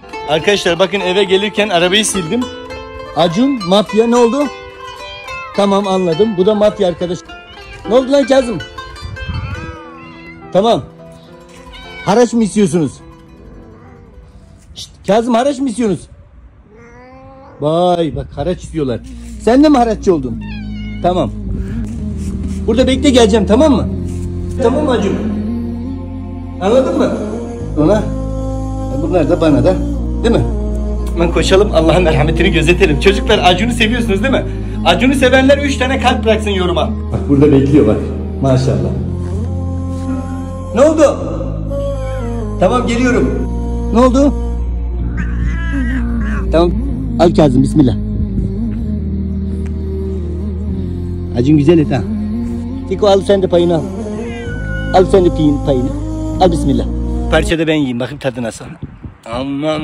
Arkadaşlar bakın, eve gelirken arabayı sildim. Acun mafya, ne oldu? Tamam, anladım. Bu da mafya arkadaş. Ne oldu lan Kazım? Tamam. Haraç mı istiyorsunuz? Şşt, Kazım, haraç mı istiyorsunuz? Vay bak, haraç istiyorlar. Sen de mi haraççı oldun? Tamam. Burada bekle, geleceğim, tamam mı? Tamam mı Acun? Anladın mı? Ona. Bunlar da bana da. Değil mi? Hemen koşalım, Allah'ın merhametini gözetelim. Çocuklar, Acun'u seviyorsunuz değil mi? Acun'u sevenler 3 tane kalp bıraksın yoruma. Bak burada bekliyor bak. Maşallah. Ne oldu? Tamam, geliyorum. Ne oldu? Tamam. Al Kazım, bismillah. Acun güzel et ha. Fiko, al sen de payını al. Al sen de payını. Al bismillah. Parçada ben yiyeyim, bakayım tadı nasıl. Aman.